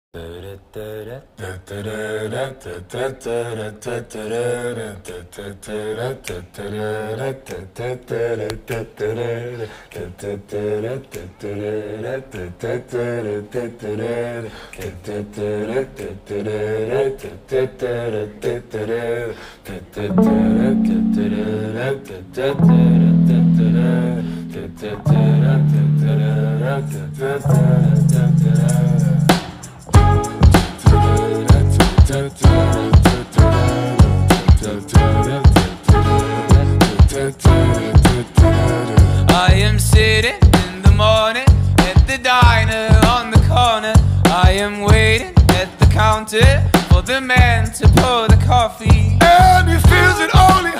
I am sitting in the morning at the diner on the corner. I am waiting at the counter for the man to pour the coffee. And he feels it only